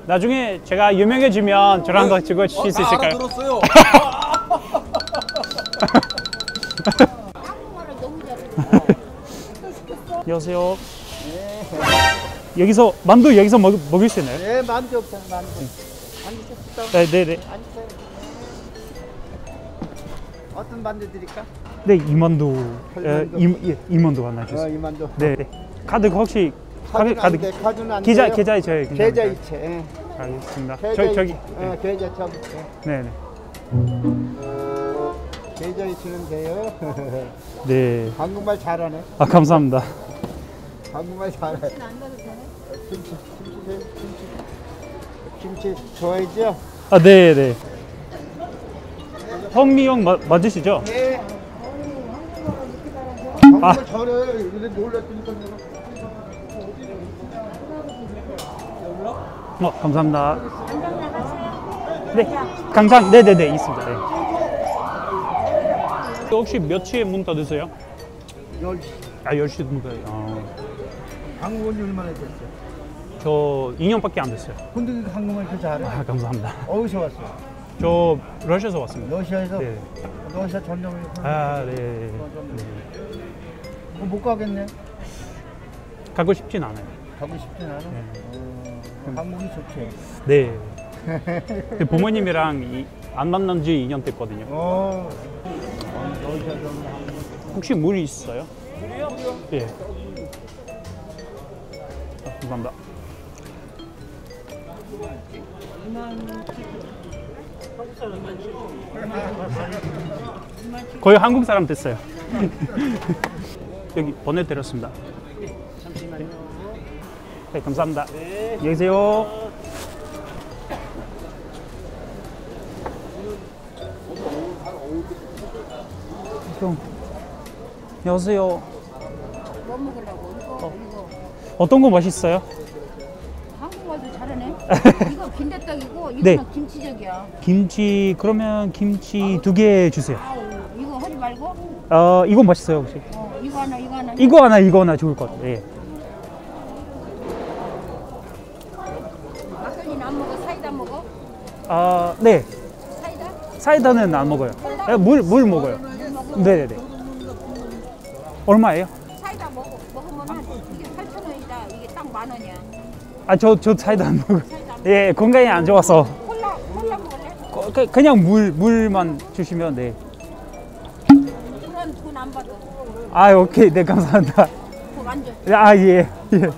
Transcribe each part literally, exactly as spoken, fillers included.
나중에 제가 유명해지면 저랑도 찍어 주실 수 있을까요? 알아들었어요. 안녕하세요. 네. 여기서 만두 여기서 먹, 먹을 수 있나요? 네, 만두 없잖아, 만두. 앉으셨어? 네, 네, 네. 앉으세요. 어떤 만두 드릴까? 네, 이 만두. 에, 이, 예, 이 만두 하나 주세요. 어, 이 만두. 네, 네. 카드 혹시 카드 카드는 카드 안 돼, 카드는 안 계좌 돼요. 계좌 이체 계좌 이체. 예. 알겠습니다. 계좌 저기 저기. 이체. 어, 계좌 저기. 예. 네, 네. 계좌 이체는 돼요. 네. 한국말 잘하네. 아, 감사합니다. 한국말 잘해. 김치, 김치, 김치, 김치 좋아하죠? 아, 네, 네. 현미형 마, 맞으시죠? 네. 아. 한국말 잘해. 근데 놀랐으니까 내가. 어, 감사합니다. 네, 감사합니다. 네, 네, 네, 있습니다. 네. 혹시 몇 시에 문 닫으세요? 열 시. 아, 열 시 문 닫아요. 아, 한국 온지 얼마나 됐어요? 저 이 년밖에 안 됐어요. 근데 그 한국말 이렇게 잘해? 아, 감사합니다. 어디서 왔어요? 저 러시아에서 왔습니다. 러시아에서? 네. 러시아 전용을 아, 네. 네. 어, 못 가겠네. 가고 싶진 않아요. 가고 싶진 않아? 네. 어, 한국이 좋지. 네. 근데 부모님이랑 이, 안 만난 지 이 년 됐거든요. 어. 러시아에서 혹시 물 있어요? 물이요? 예. 아, 감사합니다. 거의 한국 사람 됐어요. 여기 보내드렸습니다. 잠시만요. 네, 감사합니다. 네. 안녕히 계세요. 형, 안녕하세요. 뭐 먹으려고? 이거, 어. 이거. 어떤 거 맛있어요? 한국말도 잘하네. 이거 빈대떡이고 이거는 네. 김치전이야. 김치, 그러면 김치 두 개 주세요. 아우, 이거 하지 말고. 어, 이거 맛있어요, 혹시? 어, 이거 하나, 이거 하나. 이거 하나, 이거 하나 좋을 것 같아요. 예. 막걸리는 안 먹어? 사이다 먹어? 아, 네. 사이다? 사이다는 안 먹어요. 예, 물, 물 먹어요. 네네네. 얼마예요? 사이다 먹어. 먹으면 한 이게 팔천 원이다. 이게 딱 만 원이야. 아, 저, 저 사이다 안 먹어요. 사이다 안 예, 건강에 안 좋아서. 콜라, 콜라 먹을래? 거- 그, 그냥 물, 물만 주시면, 네. 그건 돈 안 받아. 아, 오케이. 네, 감사합니다. 그거 완전. 아, 예. 예.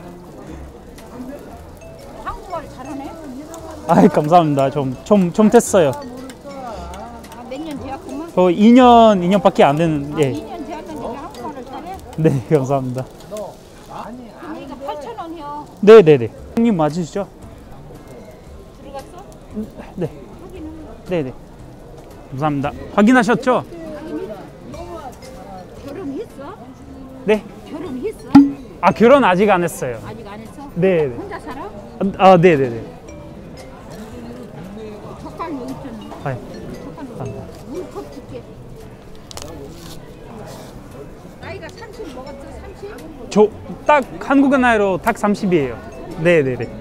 한국말 잘하네. 아, 감사합니다. 좀, 좀, 좀 됐어요. 아, 몇 년 되었구만. 저 이 년, 이 년밖에 안 되는, 예. 이 년 되었는데 왜 한국말을 잘해? 네, 감사합니다. 근데 이거 팔천 원이요. 네네네. 형님 맞으시죠? 들어갔어? 네. 확인은. 네네. 감사합니다. 확인하셨죠? 결혼했어? 네. 결혼했어? 아, 결혼 아직 안 했어요. 아직 안 했어? 네네. 혼자 살아? 아, 네네네. 젓갈 여기 있잖아. 아, 젓갈 감사합니다. 물컵 줄게. 나이가 삼십 먹었어? 삼십? 저 딱 한국 나이로 딱 삼십이에요. 네네네.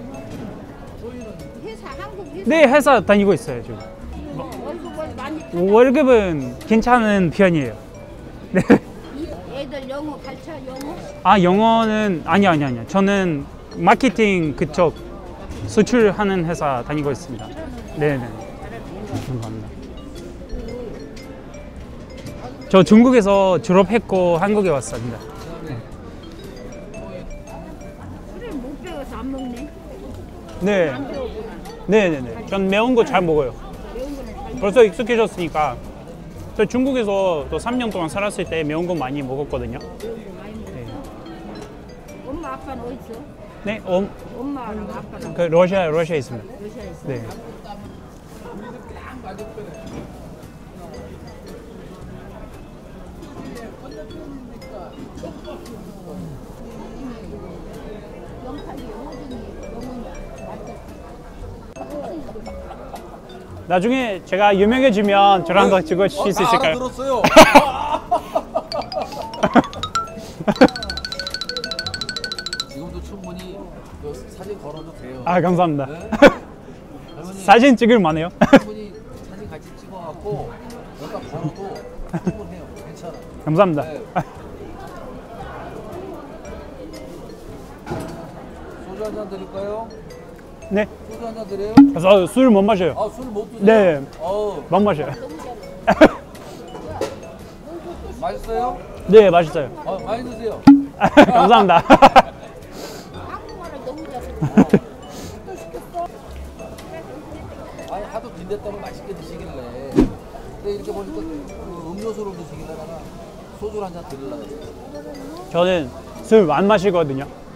회사 한국 회사. 네, 회사 다니고 있어요, 지금. 어, 월급을 많이 받아. 월급은 괜찮은 편이에요. 네. 이 애들 영어 가르쳐 영어? 아, 영어는 아니요, 아니요, 아니요. 저는 마케팅 그쪽 수출하는 회사 다니고 있습니다. 네네. 감사합니다. 저 중국에서 졸업했고 한국에 왔습니다. 술을 못 배워서 안 먹네. 네. 안 배웠구나. 네네네. 전 매운 거 잘 먹어요. 매운 거는 잘 먹어. 벌써 익숙해졌으니까. 저 중국에서 또 삼 년 동안 살았을 때 매운 거 많이 먹었거든요. 매운 거 많이 먹어. 네. 엄마 아빠는 어디 있어? 네, 어, 엄마랑 아빠랑 그 러시아 러시아에 있습니다. 러시아에 있어. 네. 영탁이 호준이 영훈이 맞지? 나중에 제가 유명해지면 저랑도 찍어 주실 수 있을까요? 알아들었어요. 지금도 충분히 그 사진 걸어도 돼요. 아, 감사합니다. 네. 사진 찍을 만해요? 분이 사진 같이 찍어갖고 여기다 걸어도 충분해요. 괜찮아. 감사합니다. 네. 소주 한 잔 드릴까요? 네. 소주 한 잔 드려요? 저 술 못 마셔요. 아, 술 못 드세요? 네. 어우, 못 마셔요. 맛있어요? 네, 맛있어요. 어, 많이 드세요. 감사합니다. 한국말을 너무 잘해. 아니, 하도 빈대떡을 맛있게 드시길래. 근데 이렇게 보니까 그 음료수로 드시길래 내가 소주 한 잔 드리려고. 저는 술 안 마시거든요.